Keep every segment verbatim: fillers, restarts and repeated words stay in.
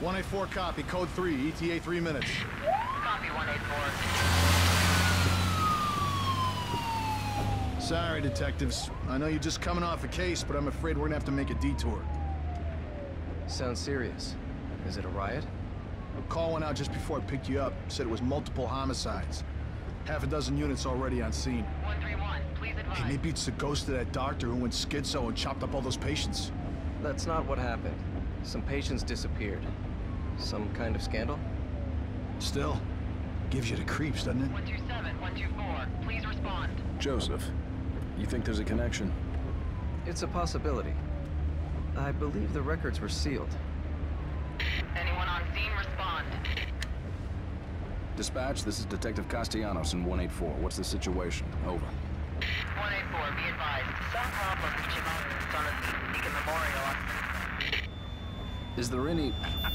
one eighty-four copy, code three, E T A three minutes. Copy one eighty-four. Sorry, detectives. I know you're just coming off a case, but I'm afraid we're gonna have to make a detour. Sounds serious. Is it a riot? A call went out just before I picked you up. Said it was multiple homicides. Half a dozen units already on scene. one three one, please advise. Hey, maybe it's the ghost of that doctor who went schizo and chopped up all those patients. That's not what happened. Some patients disappeared. Some kind of scandal? Still, gives you the creeps, doesn't it? one two seven, one two four, please respond. Joseph, you think there's a connection? It's a possibility. I believe the records were sealed. Anyone on scene, respond. Dispatch, this is Detective Castellanos in one eighty-four. What's the situation? Over. one eighty-four, be advised. Some problem reaching out on the Beacon Memorial. Is there any...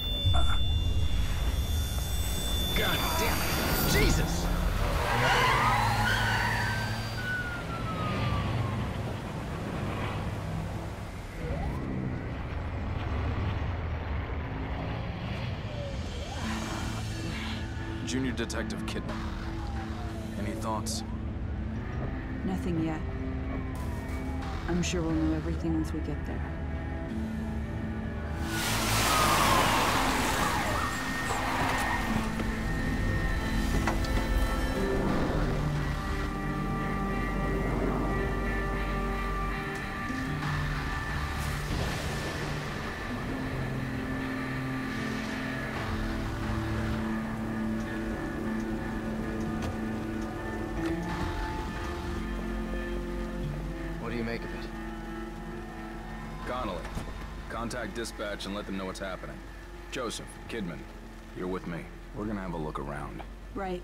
God damn it! Jesus! Junior Detective Kidman. Any thoughts? Nothing yet. I'm sure we'll know everything once we get there. What do you make of it? Connolly, contact dispatch and let them know what's happening. Joseph, Kidman, you're with me. We're gonna have a look around. Right.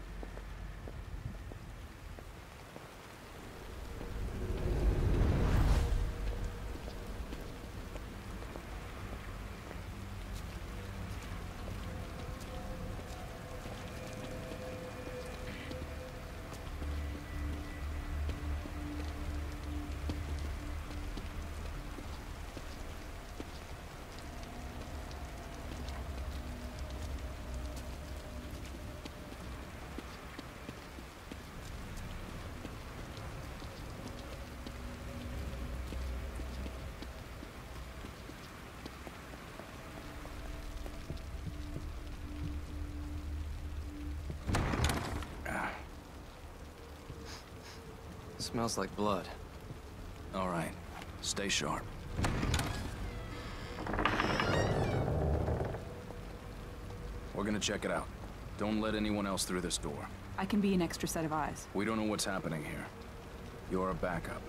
Smells like blood. All right, stay sharp. We're gonna check it out. Don't let anyone else through this door. I can be an extra set of eyes. We don't know what's happening here. You're a backup.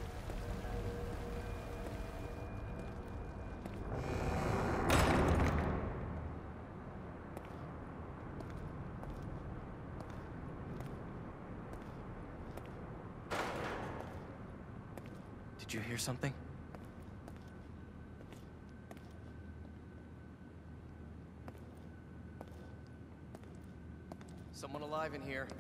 Did you hear something? Someone alive in here.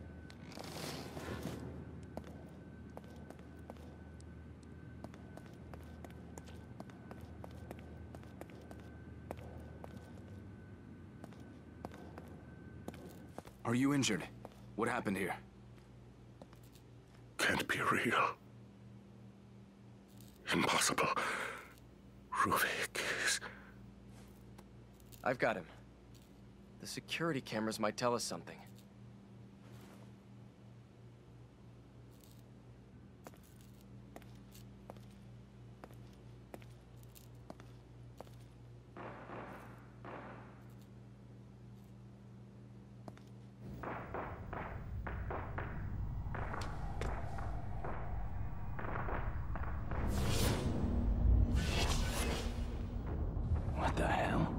Are you injured? What happened here? Can't be real. Impossible. Ruvik is... I've got him. The security cameras might tell us something. What the hell?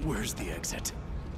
Where's the exit?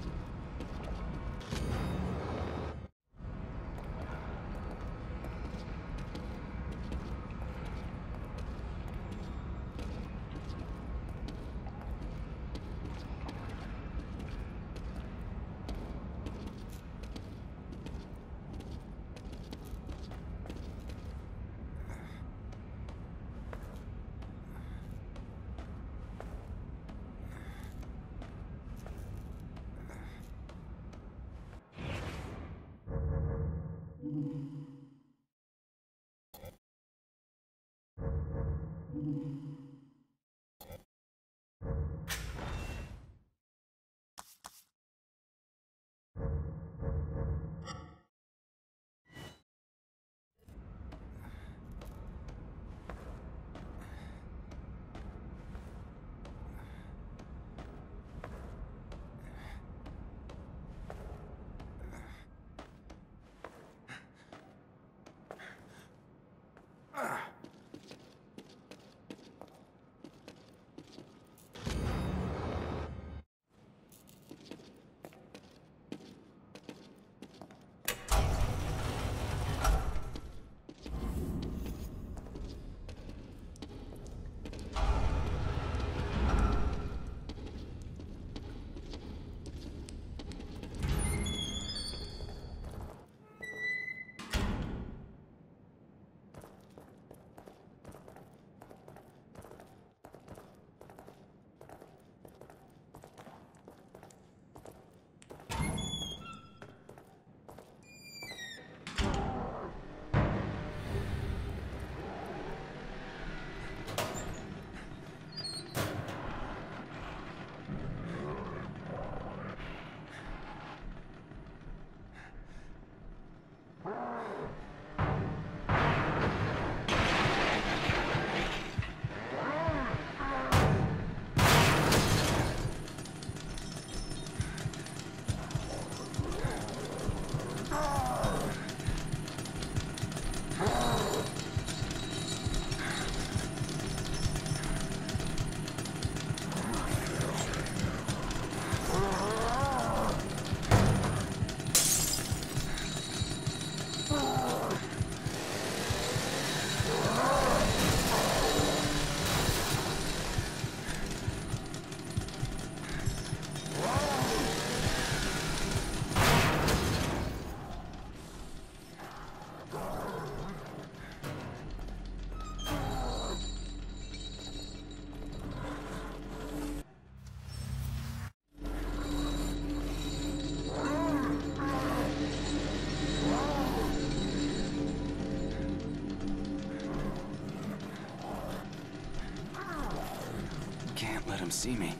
Let him see me.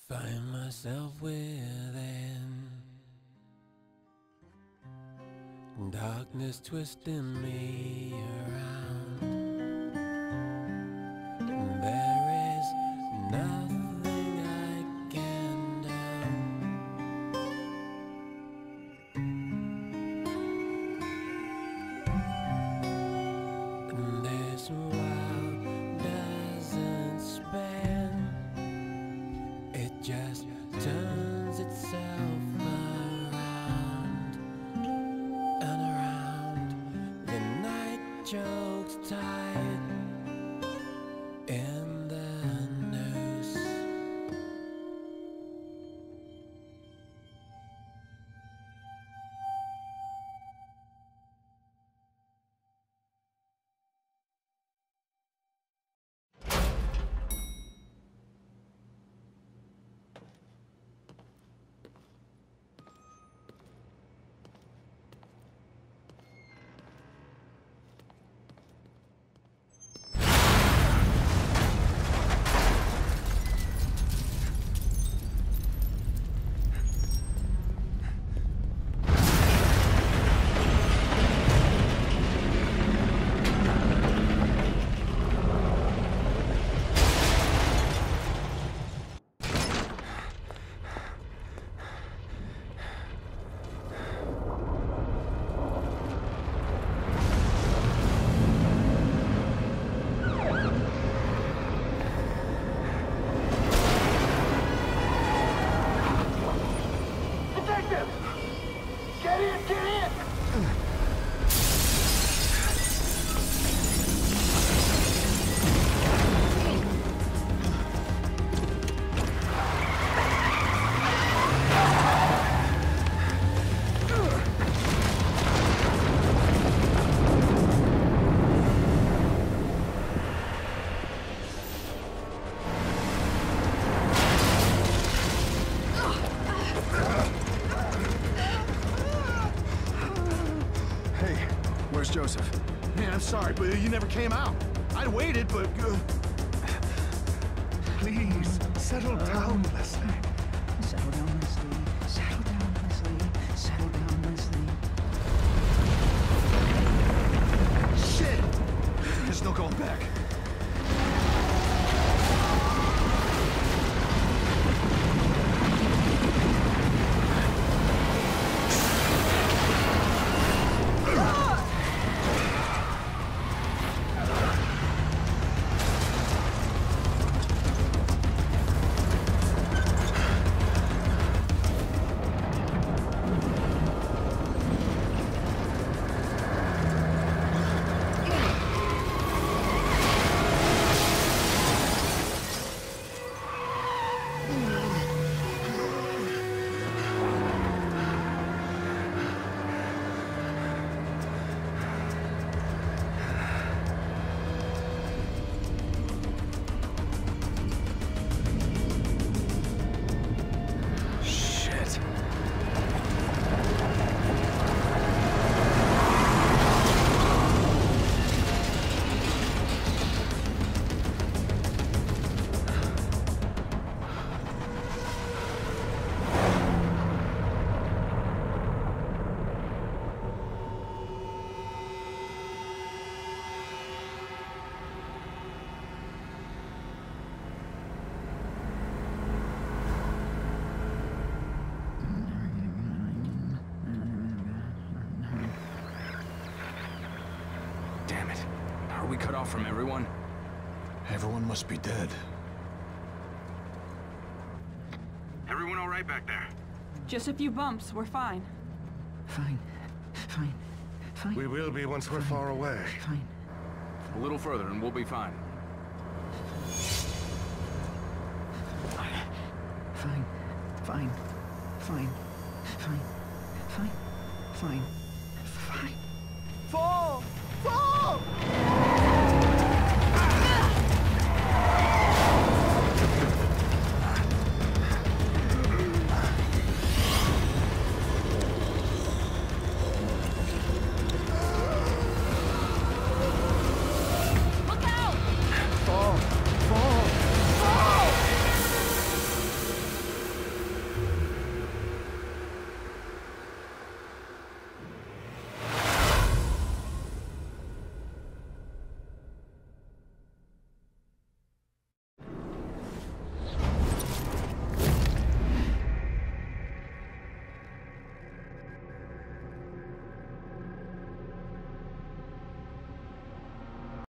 Find myself within darkness twisting me around. There is nothing I can do. And this world doesn't span. It just turns itself around and around. The night chokes tight in the noose. Joseph. Man, I'm sorry, but you never came out. I'd waited, but... Uh... Please, settle down, Leslie. Settle down, Leslie. Settle down, Leslie. Settle down, Leslie. Shit! There's no going back. Damn it. Are we cut off from everyone? Everyone must be dead. Everyone all right back there? Just a few bumps. We're fine. Fine. Fine. Fine. We will be once we're far away. Fine. A little further and we'll be fine. Fine. Fine. Fine. Fine. Fine. Fine. Fine. Fall!